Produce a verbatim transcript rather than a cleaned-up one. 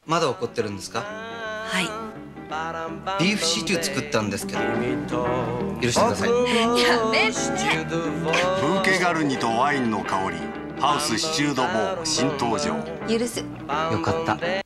まだ怒ってるんですか？ はい。 ビーフシチュー作ったんですけど、許してください。 やめて。 ブーケガルニとワインの香り、ハウスシチュードボー新登場。 許す。 よかった。